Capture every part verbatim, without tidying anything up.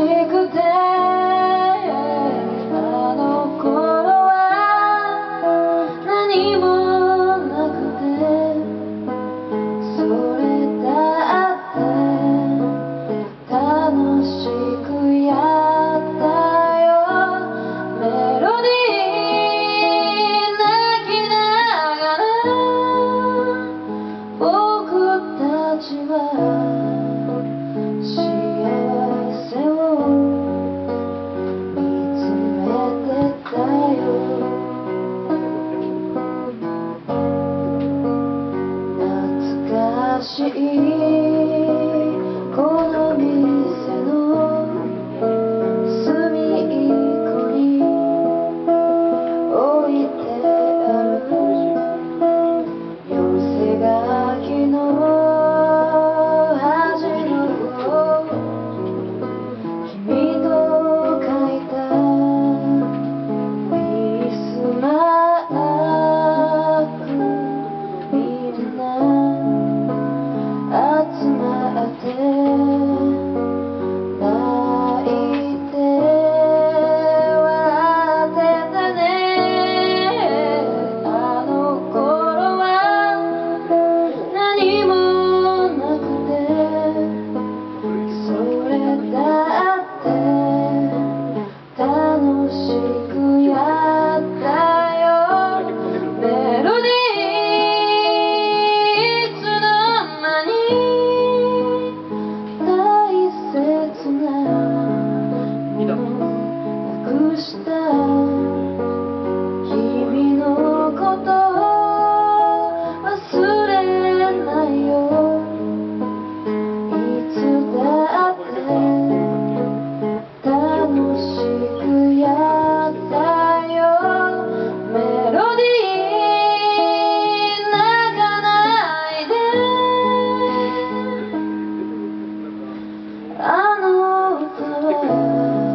くてあの頃は何もなくてそれだって楽しくやったよメロディー泣きながら僕たちはしいこの店の隅っこに置いてある寄せ書きの端の符を君と書いたクリスマスみんな集まって泣いて笑ってたねあの頃は何もなくてそれだって楽しくやったよメロディー君のこと忘れないよいつだって楽しくやったよメロディー泣かないであの歌は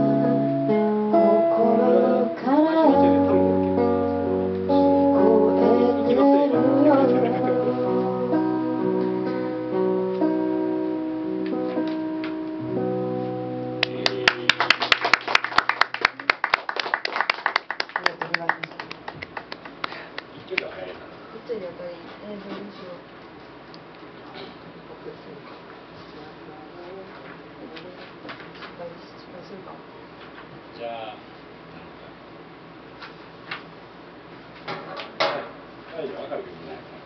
じゃあ、はい、分かるけどね。